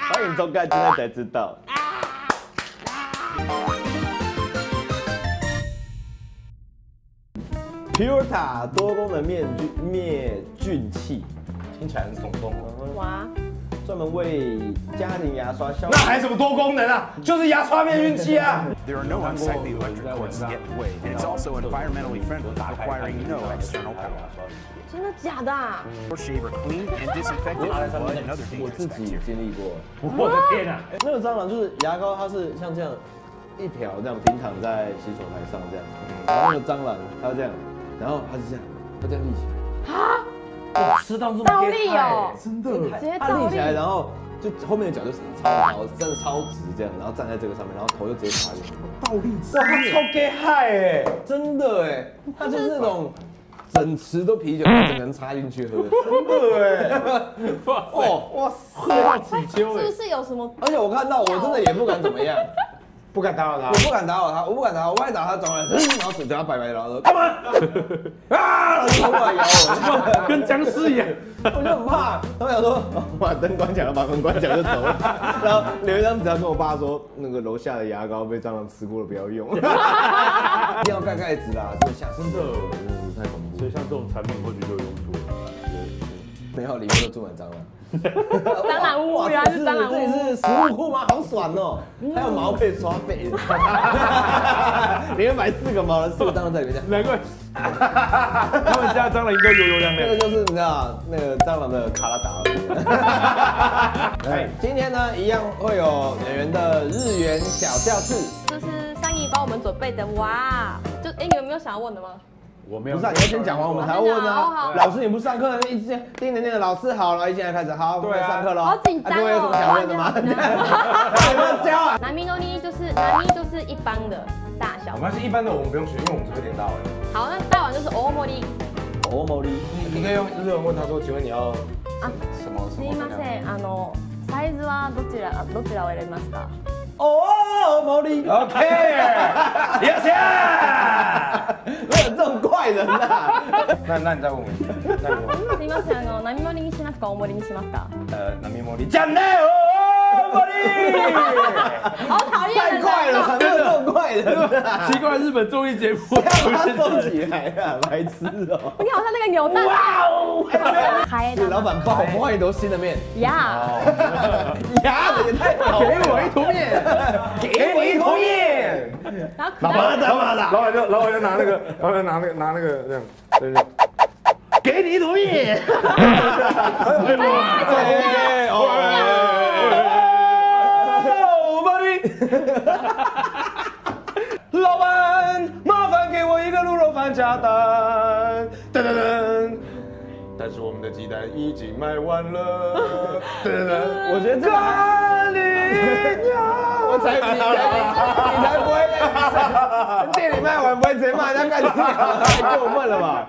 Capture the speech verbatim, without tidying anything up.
欢迎收看，今天才知道。Purta 多功能灭菌灭菌器，听起来很耸动哦。 哇！ 专门为家庭牙刷消。 那还什么多功能啊？就是牙刷灭菌器啊。 There are no unsightly electric cords to get in the way, and it's also environmentally friendly, requiring no external power. 真的假的啊？ Your shaver cleaned and disinfected from blood and other 我 dangerous 自己 bacteria. 经历过。 我的天啊！ 那个蟑螂就是牙膏，它是像这样一条这样平躺在洗手台上这样，然后那个蟑螂它这样，然后它是这样，它这样立起来。 啊！ 哇，吃到这么倒立哦， 真的， 直接倒立它立起来，然后就后面的脚就是超高，真的超直这样，然后站在这个上面，然后头就直接插进去。 倒立，哇，他超给害哎， 真的哎，它就是那种整池都啤酒，它整个人插进去喝。 真的哎，哇哦， 哇塞，要起秋哎是不，是有什么？ 而且我看到我真的也不敢怎么样。 不敢打扰他我。不敢打扰他，我不敢打扰，我万一打他转过来，然后手叫他摆摆，然后说干嘛？啊！然后就冲过来咬我， 跟僵尸一样。 我就很怕。他们想说，哦把灯关起来了，把门关起来就走了。然后留一张纸条跟我爸说，那个楼下的牙膏被蟑螂吃过了，不要用。一定要盖盖子啦，这吓死真的真的是太恐怖了。 所以像这种产品或许就有用处了。 没有，里面都住满蟑螂。 蟑螂屋， 哇原来是蟑螂这里屋。 是食物库吗？好爽哦！还有毛可以刷背，里面买四个毛，四个蟑螂在里面。 难怪他们家蟑螂应该油油亮亮。 这个就是你知道那个蟑螂的卡拉达。哎，今天呢一样会有演员的日元小教室。 这是上一帮我们准备的哇！就哎，你们没有想要问的吗？ 我没有， 不是啊，你要先讲完我们才要问好啊好。 老师你不上课，一直盯着那个老师好了，一进来开始好，我们对啊上课喽。 好紧张哦各位有什么想问的吗？有没有教啊？ 南米诺尼就是南米就是一般的大小没。关系，一般的我们不用学，因为我们只会点大碗。 好，那大碗就是欧莫利哦，毛利。 你可以用日文问他说，请问你要啊。 什么什すいま么？ せん、あのサイズはどちらどちらを選びますか？ 哦，毛利。 OK，yes yes。 没有这种怪人呐。 那那你再问我，那你问我。 すいません、あの何盛りにしますか？大盛りにしますか？ 呃，南面茉莉，讲的哦，茉莉。 好讨厌太人快了，没有这种怪人啊！ 奇怪，日本综艺节目要把它收起来啊，白痴哦！ 你好像那个扭蛋。 哇哦！ 开老板帮我换一坨新的面， 呀， 牙的也太好了， 给我一坨面，给我一坨面。 然后老板，老板，老板就老板就拿那个，老板就拿那个拿那个这样，对对。给你一坨面。 对哦， 茉莉。老板，麻烦给我一个卤肉饭加蛋。噔噔噔。但是我们的鸡蛋已经卖完了。噔噔噔。 我觉得这个咖喱鸟， 我才你才你才不会，店里卖完不会直接骂人家干你，太过分了吧？